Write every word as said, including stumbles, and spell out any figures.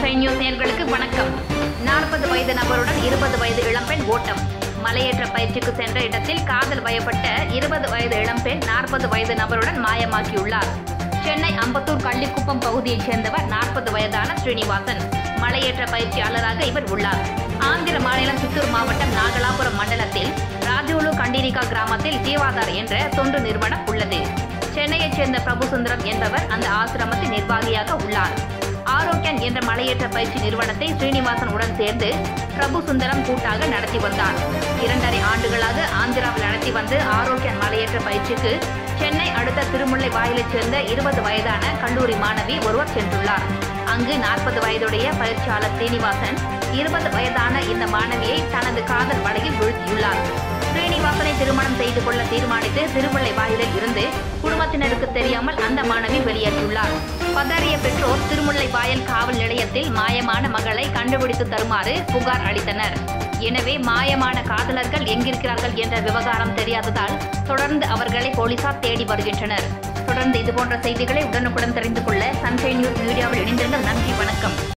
Sunshine news நேயர்களுக்கு வணக்கம். நாற்பது வயது நபருடன் இருபது வயது இளம்பெண் ஓட்டம். மலையேற்ற பயிற்சிக்கு சென்ற இடத்தில் காதல் வயப்பட்ட இருபது வயது இளம்பெண் நாற்பது வயது நபருடன் மாயமாக்கியுள்ளார். சென்னை அம்பத்தூர் கள்ளிக்குப்பம் பகுதியைச் சேர்ந்தவர் நாற்பது வயதான ஸ்ரீனிவாசன். மலையேற்ற பயிற்சியாளராக இவர் உள்ளார். ஆந்திர மாநிலம் சித்தூர் மாவட்டம் நாகலாபுரம் மண்டலத்தில் ராஜோலு கண்டினிகா கிராமத்தில் ஜீவாதார் என்ற தொண்டு நிறுவனம் உள்ளது. சென்னையைச் சேர்ந்த பிரபு சுந்தரம் என்பவர் அந்த ஆசிரமத்தின் நிர்வாகியாக உள்ளார். ஆரோக்கியன் என்ற மலையேற்ற பயிற்சி நிறுவனத்தை ஸ்ரீனிவாசன் உடன் சேர்ந்து பிரபு சுந்தரம் கூட்டாக நடத்தி வந்தார். இரண்டரை ஆண்டுகளாக ஆந்திராவில் நடத்தி வந்து ஆரோக்கியன் மலையேற்ற பயிற்சிக்கு சென்னை அடுத்த திருமுல்லை வாயிலைச் சேர்ந்த இருபது வயதான கல்லூரி மாணவி ஒருவர் சென்றுள்ளார். அங்கு நாற்பது வயதுடைய பயிற்சியாளர் ஸ்ரீனிவாசன் இருபது வயதான இந்த மாணவியை தனது காதல் வலையில் வீழ்த்தியுள்ளார். ஸ்ரீனிவாசனை திருமணம் செய்து கொள்ள தீர்மானித்து திருமுல்லை வாயிலில் இருந்து குடும்பத்தினருக்கு தெரியாமல் அந்த மாணவி வெளியேற்றியுள்ளார். பதறிய பெற்றோர் திருமுல்லை வாயல் காவல் நிலையத்தில் மாயமான மகளை கண்டுபிடித்து தருமாறு புகார் அளித்தனர். எனவே மாயமான காதலர்கள் எங்கிருக்கிறார்கள் என்ற விவகாரம் தெரியாததால் தொடர்ந்து அவர்களை போலீசார் தேடி வருகின்றனர். தொடர்ந்து இதுபோன்ற செய்திகளை உடனுக்குடன் தெரிந்து கொள்ள சன்ஷைன் நியூஸ் மீடியாவில் இணைந்திருங்கள். நன்றி, வணக்கம்.